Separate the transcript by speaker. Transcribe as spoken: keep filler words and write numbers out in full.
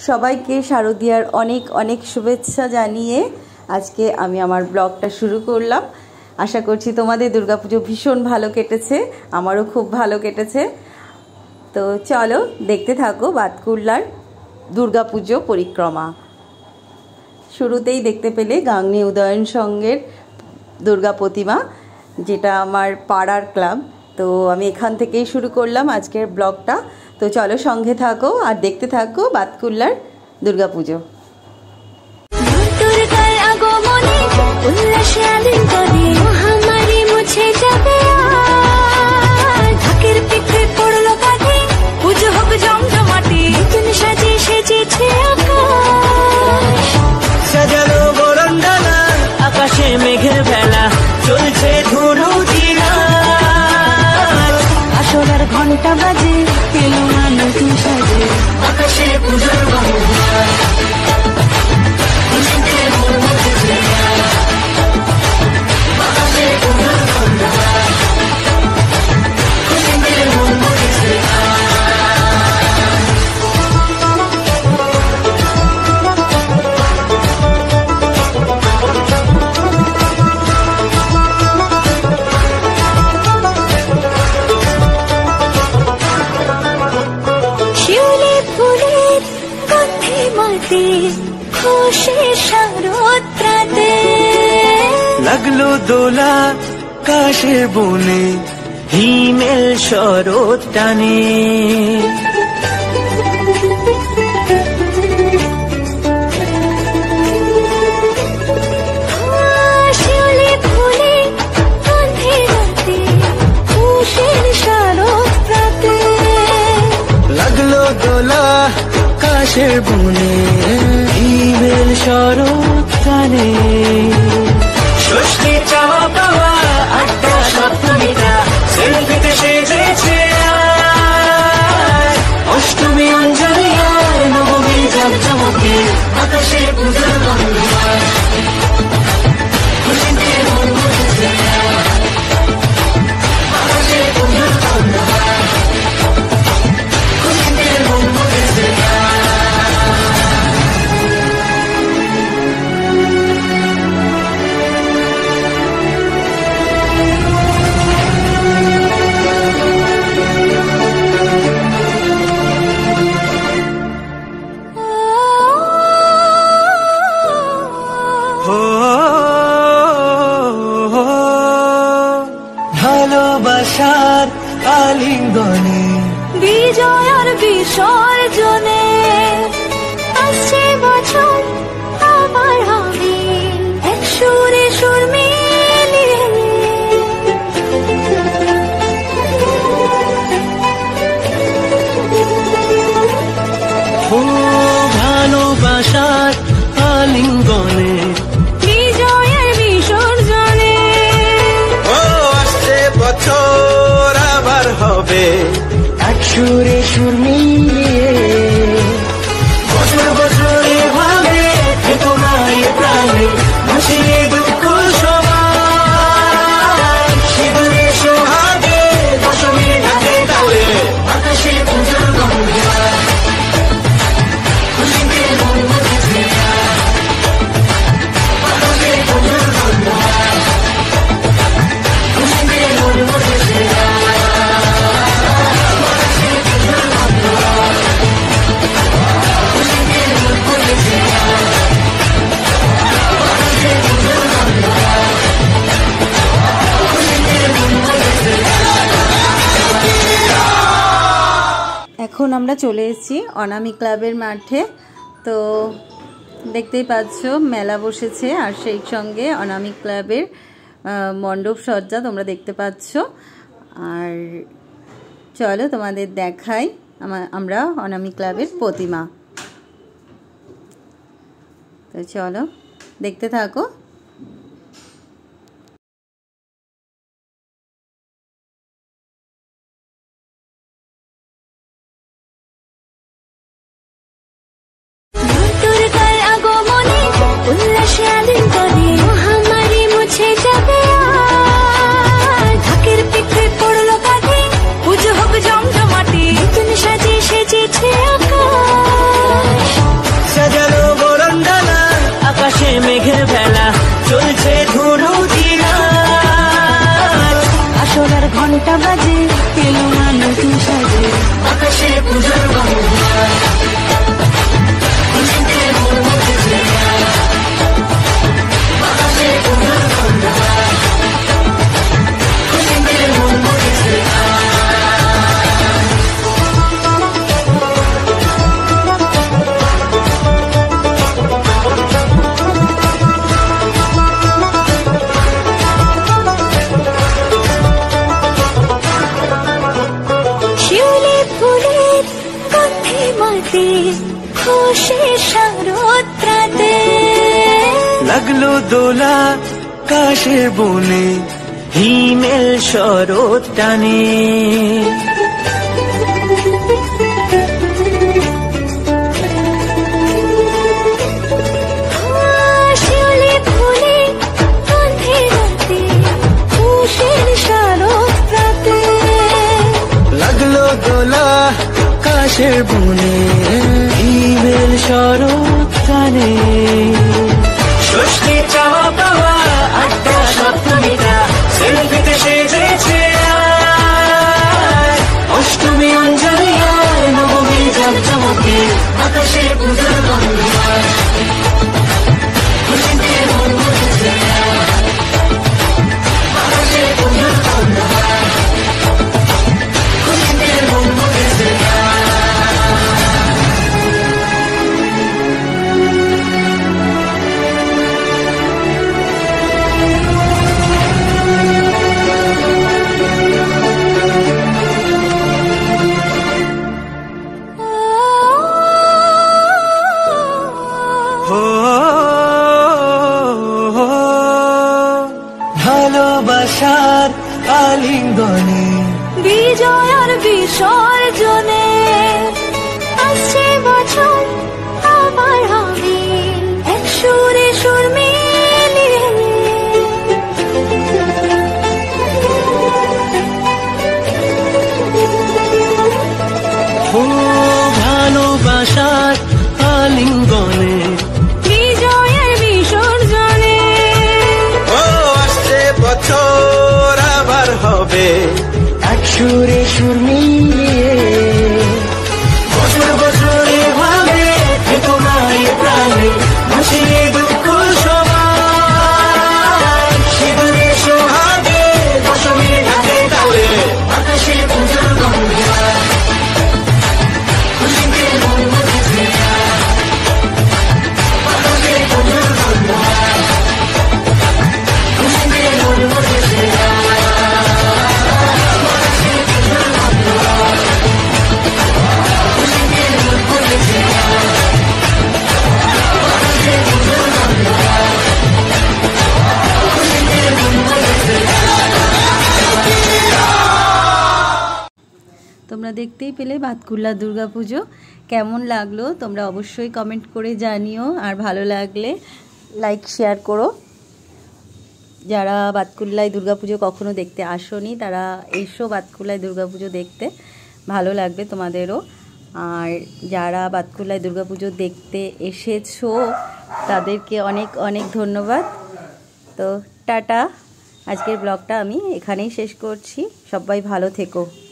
Speaker 1: সবাইকে শারদিয়ার অনেক অনেক শুভেচ্ছা জানিয়ে আজকে আমি আমার ব্লগটা শুরু করলাম। আশা করছি তোমাদের দুর্গাপুজো ভীষণ ভালো কেটেছে, আমারও খুব ভালো কেটেছে। তো চলো দেখতে থাকো বাতকুল্লার দুর্গাপুজো পরিক্রমা। শুরুতেই দেখতে পেলে গাংনী উদয়ন সংঘের দুর্গা প্রতিমা, যেটা আমার পাড়ার ক্লাব। তো আমি এখান থেকেই শুরু করলাম আজকের ব্লগটা। তো চলো সঙ্গে থাকো আর দেখতে থাকো বাতকুল্লার দুর্গাপুজো।
Speaker 2: আকাশে মেঘের বেলা চলছে ধুনু আসলার ঘন্টা বাজে এলো না নতুন সাজে আকাশে পুজোর লাগলো দোলা কাশের বনে হিমেল শরৎ টানে লাগলো দোলা কাশের বনে হিমেল শরৎ টানে ষষ্ঠী চাওয়া পাওয়া আড্ডা সপ্তমীটা সেলফিতে সেজেছে অষ্টমী অঞ্জলি আর নবমী জাঁকজমকে আকাশে পুজোর গন্ধা খুশিতে মন মুছেছে আকাশে পুজোর গন্ধা খুশিতে মন মুছেছে ভালোবাসার আলিঙ্গনে বিজয় আর বিসর্জনে আসছে বছর আবার হবে এক সুরে সুর মিলিয়ে ও ভালোবাসার আলিঙ্গনে বিজয়ের বিসর্জনে ও আসছে বছর আবার হবে এক সুরে সুর মিলিয়ে বছর বছর এভাবে থেকো না এ প্রাণে হাসিয়ে দুঃখ সবাই সিঁদুরে সোহাগে দশমী ঢাকে তালে আকাশে পুজোর গন্ধা খুশিতে মন মুছেছে আকাশে পুজোর গন্ধা খুশিতে মন মুছেছে
Speaker 1: এখন আমরা চলে এসেছি অনামি ক্লাবের মাঠে। তো দেখতেই পাচ্ছ মেলা বসেছে আর সেই সঙ্গে অনামি ক্লাবের মণ্ডপ সজ্জা তোমরা দেখতে পাচ্ছ। আর চলো তোমাদের দেখাই আমরা অনামি ক্লাবের প্রতিমা। তো চলো দেখতে থাকো।
Speaker 3: মহামারী মুছে যাবে ঢাকের পিঠে পড়লো কাঁধে পুজো হোক জমজমাটি নতুন সাজে সেজেছে আকাশ খুশি শারদরাতে
Speaker 2: লাগলো দোলা কাশের বনে হিমেল শরৎ টানে
Speaker 3: শিউলি ফুলে গন্ধে রাতে খুশির শারদরাতে
Speaker 2: লাগলো দোলা কাশের বনে হিমেল শরৎ টানে ষষ্ঠী চাওয়া পাওয়া আড্ডা সপ্তমীটা সেলফিতে সেজেছে অষ্টমী অঞ্জলি আর নবমী জমজমকে আকাশে পুজোর গন্ধ খুশিতে মন মুছেছে আকাশে পুজোর গন্ধ খুশিতে মন মুছেছে ভালোবাসার আলিঙ্গনে
Speaker 3: বিজয় আর বিসর্জনে আসছে বছর আবার হবে এক সুরে সুর মিলিয়ে
Speaker 2: ও ভালোবাসার আলিঙ্গনে
Speaker 3: বিজয় আর বিসর্জনে
Speaker 2: ও আসছে বছর আবার হবে এক সুরে সুর মিলিয়ে বছর বছরে ভাবে থেকো না এ প্রাণে ভাসিয়ে দুঃখ সবাই শিবরে সোহাগে দশমী ঢাকে তালে আকাশে পুজোর গন্ধ খুশিতে মন মুছেছে আকাশে পুজোর গন্ধ খুশিতে মন মুছেছে
Speaker 1: তোমরা দেখতেই পেলে ভাতকুল্লা দুর্গাপুজো কেমন লাগলো তোমরা অবশ্যই কমেন্ট করে জানিও আর ভালো লাগলে লাইক শেয়ার করো যারা ভাতকুল্লায় দুর্গাপুজো কখনো দেখতে আসোনি তারা এসো ভাতকুল্লায় দুর্গাপুজো দেখতে ভালো লাগবে তোমাদেরও আর যারা ভাতকুল্লায় দুর্গাপুজো দেখতে এসেছো তাদেরকে অনেক অনেক ধন্যবাদ তো টাটা আজকের ব্লগটা আমি এখানেই শেষ করছি সবাই ভালো থেকো।